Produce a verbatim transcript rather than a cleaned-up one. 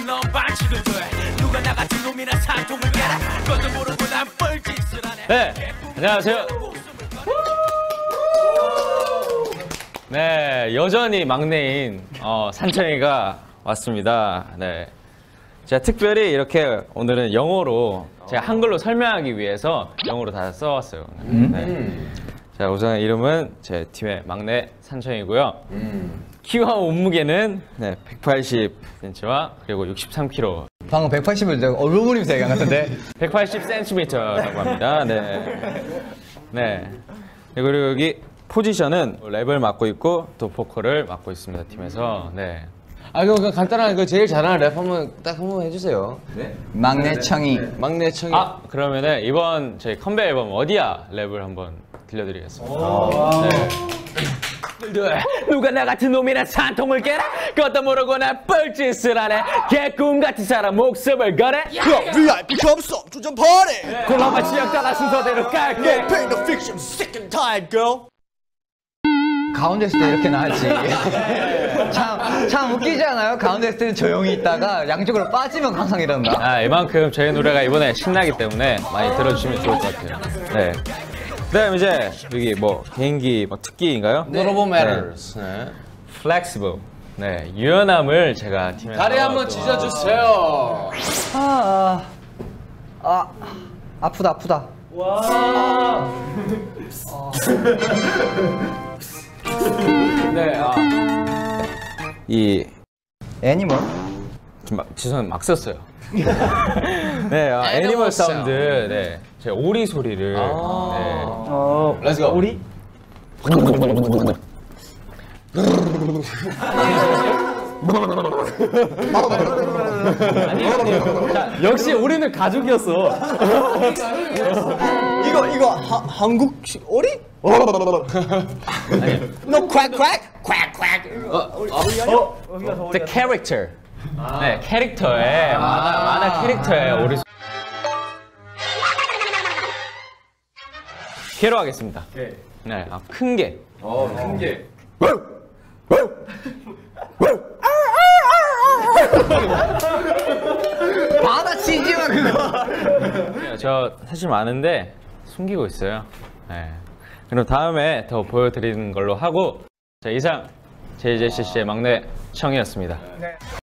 넌 반칙을 돼. 누가 나 같은 놈이나 산통을 깨라. 그것도 모르고 난 뻘짓을 하네. 네, 안녕하세요. 네, 여전히 막내인 어, 산청이가 왔습니다. 네, 제가 특별히 이렇게 오늘은 영어로 제가 한글로 설명하기 위해서 영어로 다 써왔어요. 네. 자, 우선 이름은 제 팀의 막내 산청이고요. 음. 키와 몸무게는 네, 백팔십 센티미터와 그리고 육십삼 킬로그램. 방금 백팔십을 내가 얼굴림새 얘기한 것 같은데. 백팔십 센티미터라고 합니다. 네. 네. 그리고 여기 포지션은 랩을 맡고 있고 또 보컬을 맡고 있습니다, 팀에서. 네. 아, 그럼 간단한 그 제일 잘하는 랩 한번 딱 한번 해주세요. 네. 막내 청이. 네. 막내 청이. 아, 그러면은 이번 저희 컴백 앨범 어디야 랩을 한번 들려드리겠습니다. 네. 누가 나 같은 놈이나 산통을 깨라. 그것도 모르고 난 뻘짓을 하네. 개꿈 같은 사람 목숨을 걸어. 브이아이피 접속 주전 party. 콜라마 지역 따라 순서대로 깔게. Paint the fiction sick and tired girl. 가운데 있을 때 이렇게 나왔지. 참, 참 웃기지 않아요? 가운데 있을 때는 조용히 있다가 양쪽으로 빠지면 항상 이런다. 아, 이만큼 저희 노래가 이번에 신나기 때문에 많이 들어주시면 좋을 것 같아요. 네. 그다음 이제 여기 뭐 개인기 뭐 특기인가요? Notable Matters. 네. Flexible. 네, 유연함을 제가 팀에서 다리 한번 찢어주세요. 아, 아, 아, 아프다, 아프다. 와. 네, 아. 이 애니멀? 막, 죄송합니다, 막 썼어요. 네, 아, 애니멀 사운드, 네, 제 오리 소리를. 아 네. 어, Let's go. 오리? 자, 역시 우리는 가족이었어. 이거 이거 하, 한국식 오리? 너 quack quack quack quack. 어, The character. 아. 네, 캐릭터에 아. 만화, 만화 캐릭터에 오리. 개로 하겠습니다. 네, 네, 아, 큰 개. 어, 큰 개. 받아치지마 그거. 네, 저 사실 많은데 숨기고 있어요. 네. 그럼 다음에 더 보여드리는 걸로 하고, 자, 이상 제이제이씨씨의 막내 청이었습니다. 네.